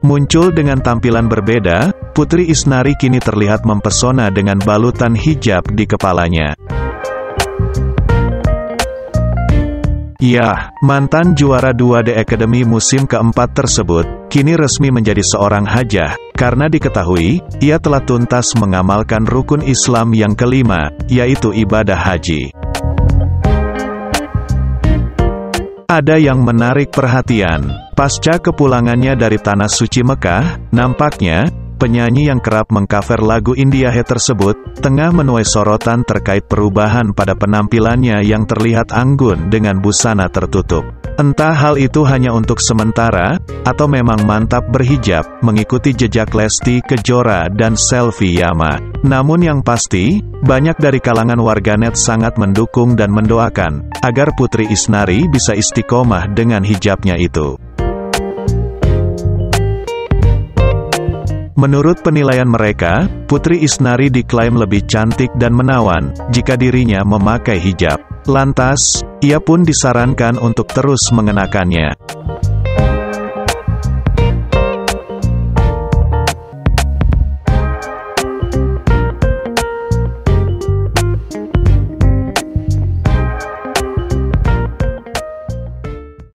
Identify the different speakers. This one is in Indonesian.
Speaker 1: Muncul dengan tampilan berbeda, Putri Isnari kini terlihat mempesona dengan balutan hijab di kepalanya. Ya, mantan juara 2 The Academy musim keempat tersebut, kini resmi menjadi seorang hajah, karena diketahui, ia telah tuntas mengamalkan rukun Islam yang kelima, yaitu ibadah haji. Ada yang menarik perhatian. Pasca kepulangannya dari Tanah Suci Mekah, nampaknya, penyanyi yang kerap mengcover lagu India Hit tersebut, tengah menuai sorotan terkait perubahan pada penampilannya yang terlihat anggun dengan busana tertutup. Entah hal itu hanya untuk sementara, atau memang mantap berhijab, mengikuti jejak Lesti Kejora dan Selvi Yama. Namun yang pasti, banyak dari kalangan warganet sangat mendukung dan mendoakan, agar Putri Isnari bisa istiqomah dengan hijabnya itu. Menurut penilaian mereka, Putri Isnari diklaim lebih cantik dan menawan, jika dirinya memakai hijab. Lantas, ia pun disarankan untuk terus mengenakannya.